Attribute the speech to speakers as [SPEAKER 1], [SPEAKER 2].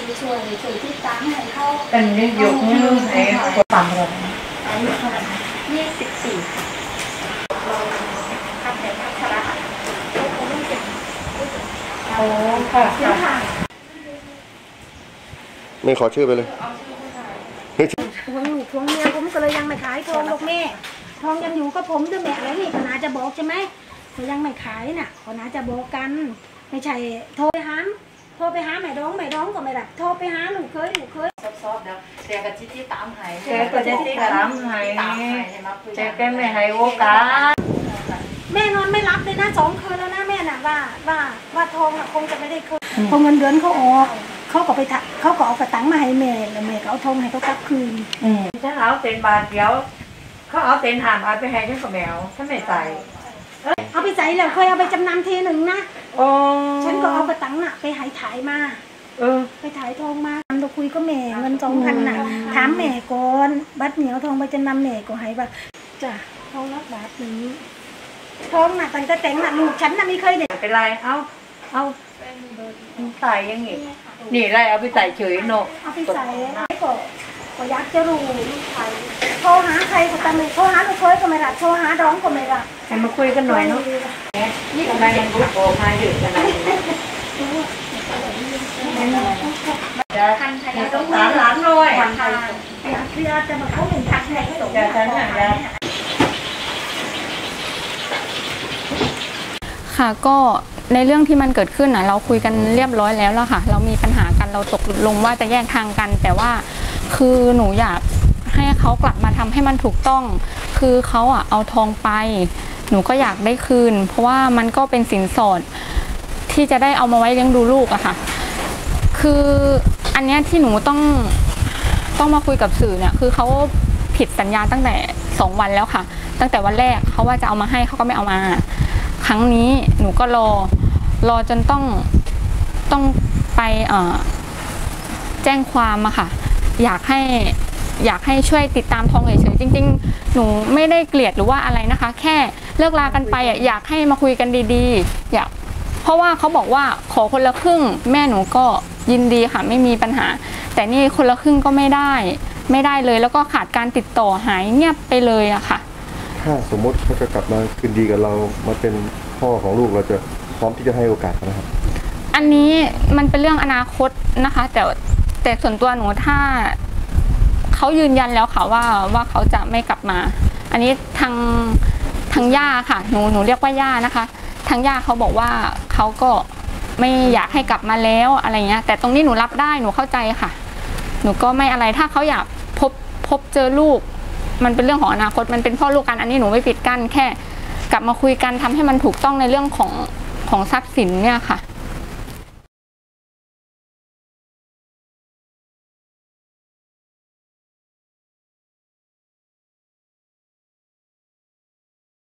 [SPEAKER 1] ช่วยที่ตามให้เขา
[SPEAKER 2] เป็นนี่ยกนี่ไอ้คนต่ำเลย
[SPEAKER 1] อายุเท่าไหร่24เราทำแต่พัฒนา
[SPEAKER 2] โอ้ค่ะ
[SPEAKER 3] ไม่ขอชื่อไปเลย
[SPEAKER 1] ทวงลูกทวงเมียผมก็เลยยังไม่ขายทองลูกแม่ทองยังอยู่กับผมด้วยแม่อะไรนี่ก็น่าจะบอกใช่ไหมแต่ยังไม่ขายน่ะก็น่าจะบอกกันไม่ใช่โทรไปหาแม่ร้องก็ไม่ได้โทรไปหาลูกเคย
[SPEAKER 4] ซอบแล้วแต่กับที่ตามหาย
[SPEAKER 2] แกก็จะที่กระรำหายแกไม่หายโอกาส
[SPEAKER 1] แม่นอนไม่รับเลยนะ2 คืนแล้วนะแม่น่ะว่าทองคงจะไม่ได้คืนพอเงินเดือนเขาออกเขาก็เอากระตังมาให้แม่แล้วแม่ก็เอาทองให้เขากลับคืน
[SPEAKER 2] ถ้าเอาเต็นบาทเดียวเขาเอาเต็นหามเอาไปให้ฉันกับแมวฉันไม่ใส่
[SPEAKER 1] เอาไปใส่แล้วเคยเอาไปจำนำทีหนึ่งนะฉันก็เอากระตังน่ะไปถ่ายมาไปถ่ายทองมาเราคุยก็แม่เงิน2,000น่ะถามแม่ก่อนบัตรเหนียวทองไปจำนำแม่ก็ให้บัตรจ้ะทองรับบาทหนึ่งทองน่ะตั้งแต่แต่งน่ะลูกฉันน่ะไม่เคยเด็ด
[SPEAKER 2] เป็นไรเอาใส่ยังไงนี่ไรเอาไปใส่เฉยโน
[SPEAKER 1] เอาไปใส่ก็อยากจะรู้ใครโทรหาใครก็ตามเลยโทรหาลูกเคยก็ไม่รับโทรหาร้องก็ไม่รับ
[SPEAKER 2] ให้มาคุยกันหน่อยเนาะนี่ทำไมยังรู้โกมาอยู่ขนาดนี้ต้องหลานเลย
[SPEAKER 1] คือจะมาเขาเป็นทักแท้ส่ง
[SPEAKER 5] ค่ะก็ในเรื่องที่มันเกิดขึ้นเราคุยกันเรียบร้อยแล้วล่ะค่ะเรามีปัญหากันเราตกลงว่าจะแยกทางกันแต่ว่าคือหนูอยากให้เขากลับมาทำให้มันถูกต้องคือเขาเอาทองไปหนูก็อยากได้คืนเพราะว่ามันก็เป็นสินสอดที่จะได้เอามาไว้เลี้ยงดูลูกอะค่ะคืออันนี้ที่หนูต้องมาคุยกับสื่อเนี่ยคือเขาผิดสัญญาตั้งแต่2 วันแล้วค่ะตั้งแต่วันแรกเขาว่าจะเอามาให้เขาก็ไม่เอามาครั้งนี้หนูก็รอจนต้องไปแจ้งความอะค่ะอยากให้ช่วยติดตามทองเฉยๆจริงๆหนูไม่ได้เกลียดหรือว่าอะไรนะคะแค่เลิกลากันไปอยากให้มาคุยกันดีๆเพราะว่าเขาบอกว่าขอคนละครึ่งแม่หนูก็ยินดีค่ะไม่มีปัญหาแต่นี่คนละครึ่งก็ไม่ได้เลยแล้วก็ขาดการติดต่อหายเงียบไปเลยอะค่ะ
[SPEAKER 3] ถ้าสมมติเขาจะกลับมาคืนดีกับเรามาเป็นพ่อของลูกเราจะพร้อมที่จะให้โอกาสนะครับ
[SPEAKER 5] อันนี้มันเป็นเรื่องอนาคตนะคะแต่ส่วนตัวหนูถ้าเขายืนยันแล้วค่ะว่าเขาจะไม่กลับมาอันนี้ทางย่าค่ะหนูเรียกว่าย่านะคะทางย่าเขาบอกว่าเขาก็ไม่อยากให้กลับมาแล้วอะไรเงี้ยแต่ตรงนี้หนูรับได้หนูเข้าใจค่ะหนูก็ไม่อะไรถ้าเขาอยากพบเจอลูกมันเป็นเรื่องของอนาคตมันเป็นพ่อลูกกันอันนี้หนูไม่ปิดกั้นแค่กลับมาคุยกันทำให้มันถูกต้องในเรื่องของทรัพย์สินเนี่ยค่ะ